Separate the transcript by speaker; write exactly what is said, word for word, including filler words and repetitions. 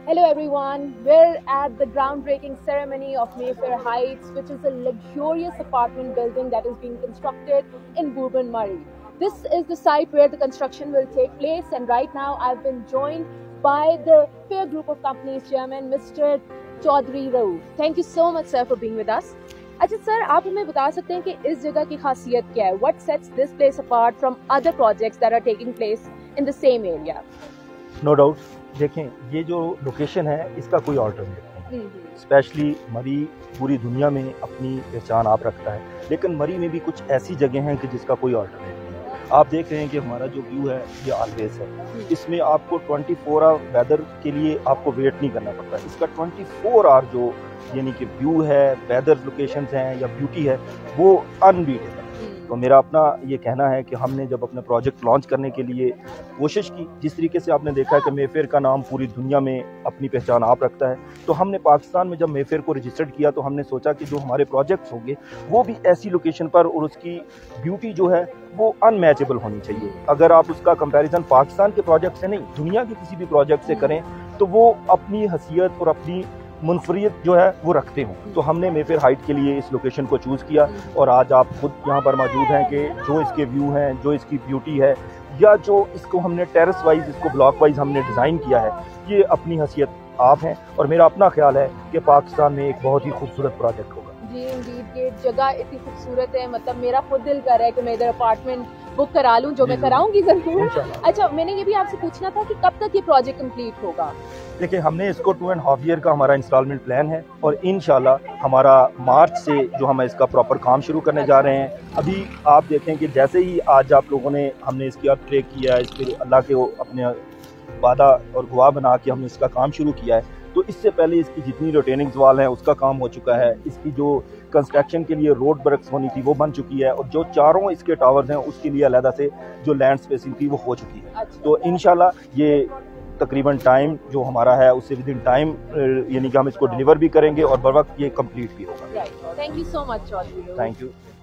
Speaker 1: Hello everyone, we're at the groundbreaking ceremony of Mayfair Heights, which is a luxurious apartment building that is being constructed in Bourbon Murray. This is the site where the construction will take place, and right now I've been joined by the Fair Group of Companies Chairman, Mister Chaudhary Rauf. Thank you so much sir for being with us. अच्छा sir, आप हमें बता सकते हैं कि इस जगह की खासियत क्या है? What sets this place apart from other projects that are taking place in the same area?
Speaker 2: No doubt. देखें, ये जो लोकेशन है इसका कोई ऑल्टरनेट नहीं, स्पेशली मरी पूरी दुनिया में अपनी पहचान आप रखता है, लेकिन मरी में भी कुछ ऐसी जगह हैं कि जिसका कोई ऑल्टरनेट नहीं। आप देख रहे हैं कि हमारा जो व्यू है ये ऑलवेज है, इसमें आपको ट्वेंटी फोर आवर वेदर के लिए आपको वेट नहीं करना पड़ता, इसका ट्वेंटी फोर आवर जो यानी कि व्यू है, वेदर लोकेशंस हैं या ब्यूटी है, वो अनबीटेबल है। तो मेरा अपना ये कहना है कि हमने जब अपने प्रोजेक्ट लॉन्च करने के लिए कोशिश की, जिस तरीके से आपने देखा है कि मेफेयर का नाम पूरी दुनिया में अपनी पहचान आप रखता है, तो हमने पाकिस्तान में जब मेफेयर को रजिस्टर्ड किया तो हमने सोचा कि जो हमारे प्रोजेक्ट्स होंगे वो भी ऐसी लोकेशन पर और उसकी ब्यूटी जो है वो अनमैचेबल होनी चाहिए। अगर आप उसका कंपैरिजन पाकिस्तान के प्रोजेक्ट से नहीं, दुनिया के किसी भी प्रोजेक्ट से करें तो वो अपनी हैसियत और अपनी मुनफरियत जो है वो रखते हों। तो हमने मेफेयर हाइट के लिए इस लोकेशन को चूज़ किया और आज आप खुद यहाँ पर मौजूद हैं कि जो इसके व्यू हैं, जो इसकी ब्यूटी है, या जो इसको हमने टेरेस वाइज, इसको ब्लॉक वाइज हमने डिज़ाइन किया है, ये अपनी हैसियत आप हैं और मेरा अपना ख्याल है कि पाकिस्तान में एक बहुत ही खूबसूरत प्रोजेक्ट होगा।
Speaker 1: जी इंडीड, ये जगह इतनी खूबसूरत है, मतलब मेरा खुद दिल कर रहा है कि मैं इधर अपार्टमेंट बुक करा लूं, जो मैं कराऊंगी जरूर। अच्छा, मैंने ये भी आपसे पूछना था कि कब तक ये प्रोजेक्ट कंप्लीट होगा?
Speaker 2: देखिए, हमने इसको टू एंड हाफ ईयर का हमारा इंस्टॉलमेंट प्लान है और इंशाल्लाह हमारा मार्च से जो हम इसका प्रॉपर काम शुरू करने जा रहे हैं। अभी आप देखें कि जैसे ही आज आप लोगों ने हमने इसकी अब ट्रेक किया है, इसके अल्लाह के अपने वादा और गवाह बना के हमने इसका काम शुरू किया है, तो इससे पहले इसकी जितनी रिटेनिंग वाल हैं उसका काम हो चुका है, इसकी जो कंस्ट्रक्शन के लिए रोड वर्क्स होनी थी वो बन चुकी है, और जो चारों इसके टावर्स हैं उसके लिए अलहदा से जो लैंड स्पेसिंग थी वो हो चुकी है। अच्छा। तो इंशाल्लाह ये तकरीबन टाइम जो हमारा है उससे विद इन टाइम यानी कि हम इसको डिलीवर भी करेंगे और बर वक्त ये कंप्लीट भी होगा।
Speaker 1: Thank you so much Chaudhary.
Speaker 2: Thank you.